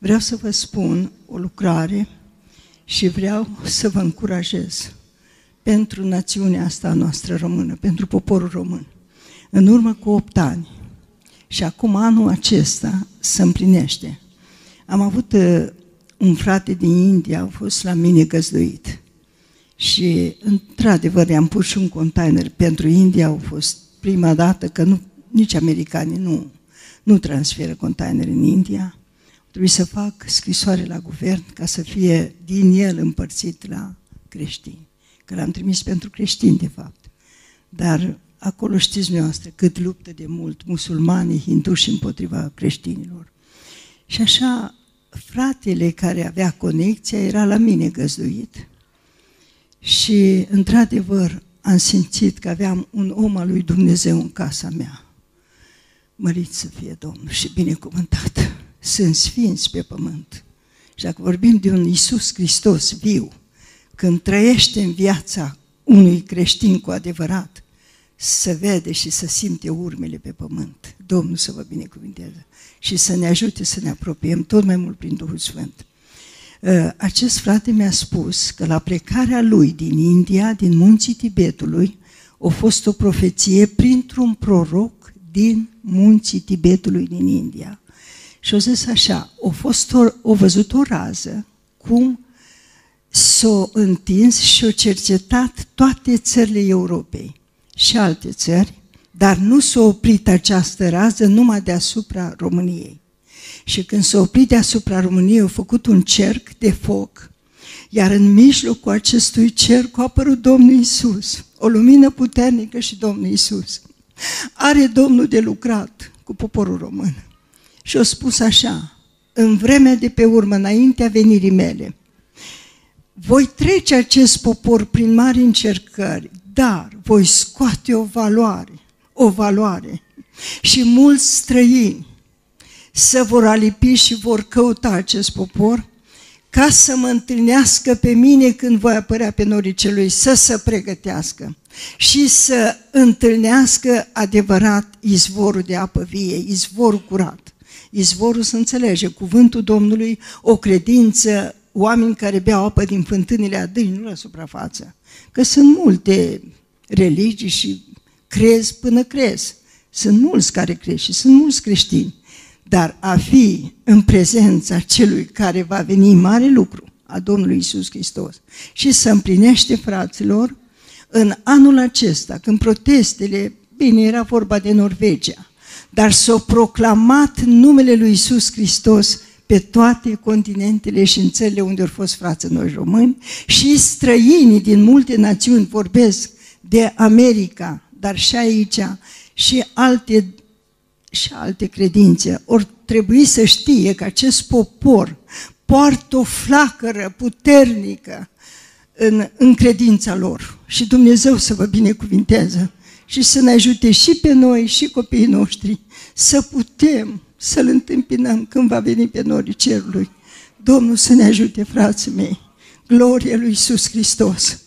Vreau să vă spun o lucrare și vreau să vă încurajez pentru națiunea asta noastră română, pentru poporul român. În urmă cu 8 ani și acum anul acesta se împlinește. Am avut un frate din India, a fost la mine găzduit și într-adevăr i-am pus și un container pentru India. Au fost prima dată că nici americanii nu transferă containere în India. Trebuie să fac scrisoare la guvern ca să fie din el împărțit la creștini. Că l-am trimis pentru creștini, de fapt. Dar acolo știți noastră cât luptă de mult musulmanii, hinduși împotriva creștinilor. Și așa, fratele care avea conexia era la mine găzduit și, într-adevăr, am simțit că aveam un om al lui Dumnezeu în casa mea. Mărit să fie Domnul și binecuvântat. Sunt sfinți pe pământ. Și dacă vorbim de un Iisus Hristos viu, când trăiește în viața unui creștin cu adevărat, să vede și să simte urmele pe pământ. Domnul să vă binecuvânteze și să ne ajute să ne apropiem tot mai mult prin Duhul Sfânt. Acest frate mi-a spus că la plecarea lui din India, din munții Tibetului, a fost o profeție printr-un proroc din munții Tibetului din India. Și a zis așa, a văzut o rază cum s-a întins și a cercetat toate țările Europei și alte țări, dar nu s-a oprit această rază numai deasupra României. Și când s-a oprit deasupra României, a făcut un cerc de foc, iar în mijlocul acestui cerc a apărut Domnul Iisus, o lumină puternică și Domnul Iisus. Are Domnul de lucrat cu poporul român. Și a spus așa, în vremea de pe urmă, înaintea venirii mele, voi trece acest popor prin mari încercări, dar voi scoate o valoare și mulți străini se vor alipi și vor căuta acest popor ca să mă întâlnească pe mine când voi apărea pe norii celui, să se pregătească și să întâlnească adevărat izvorul de apă vie, izvorul curat. Izvorul se înțelege, cuvântul Domnului, o credință, oameni care beau apă din fântânile adânci, nu la suprafață. Că sunt multe religii și crezi până crezi. Sunt mulți care crezi și sunt mulți creștini. Dar a fi în prezența celui care va veni mare lucru, a Domnului Iisus Hristos, și să împlinește, fraților, în anul acesta, când protestele, bine, era vorba de Norvegia, dar s-a proclamat numele lui Iisus Hristos pe toate continentele și în țările unde au fost frații noi români, și străinii din multe națiuni vorbesc de America, dar și aici, și alte credințe. Ori trebui să știe că acest popor poartă o flacără puternică în credința lor. Și Dumnezeu să vă binecuvinteze și să ne ajute și pe noi și copiii noștri să putem să-L întâmpinăm când va veni pe norii cerului. Domnul să ne ajute, frații mei. Glorie lui Iisus Hristos!